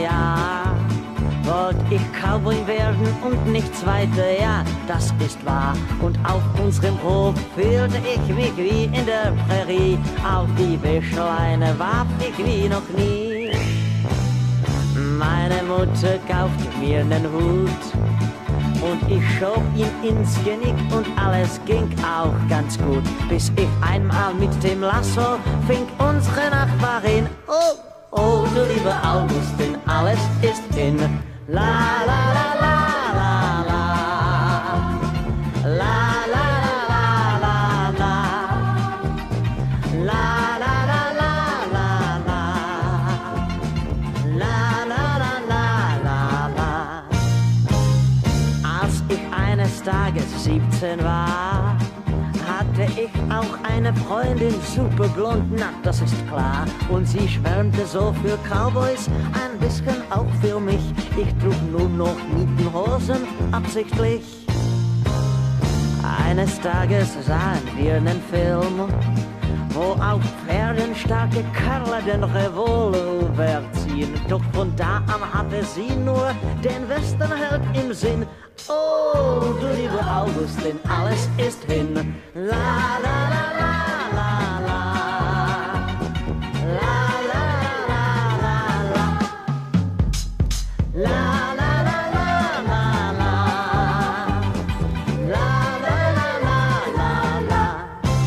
Jahr wollt ich Cowboy werden und nichts weiter, ja, das ist wahr. Und auf unserem Hof fühlte ich mich wie in der Prärie, auf die Wäscheleine warf ich wie noch nie. Meine Mutter kaufte mir nen Hut und ich schob ihn ins Genick und alles ging auch ganz gut, bis ich einmal mit dem Lasso fing unsere Nachbarin. Oh, oh, du liebe Augustin, alles ist hin. La la la la la la la la la la la la la la la la. Als ich eines Tages 17 war, hatte ich auch eine Freundin, super blond, na, das ist klar. Und sie schwärmte so für Cowboys, ein bisschen auch für mich. Ich trug nur noch Nietenhosen, absichtlich. Eines Tages sahen wir nen Film, wo auf Pferden starke Kerle den Revolver ziehen. Doch von da an hatte sie nur den Westernheld im Sinn. Oh, du liebe Augustin, alles ist hin. La la la la la la la la la la la la la la la la la.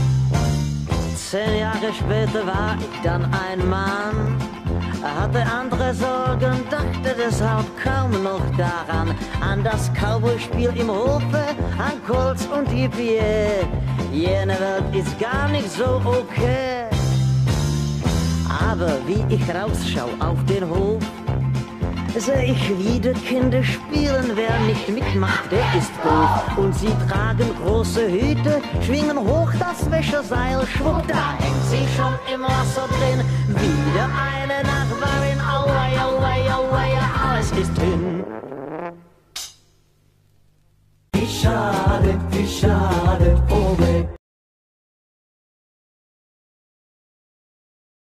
10 Jahre später war ich dann ein Mann, hatte andere Sorgen, dachte deshalb kaum noch daran, an das Cowboy-Spiel im Hofe, an Colts und Yippie. Jene Welt ist gar nicht so okay. Aber wie ich rausschau auf den Hof, seh ich wieder Kinder spielen, wer nicht mitmacht, der ist doof. Und sie tragen große Hüte, schwingen hoch das Wäscheseil, schwupp, da hängt sie schon im Wasser drin. Wieder eine Nachbarin, auwei, auwei, auwei, alles ist hin. Wie schade,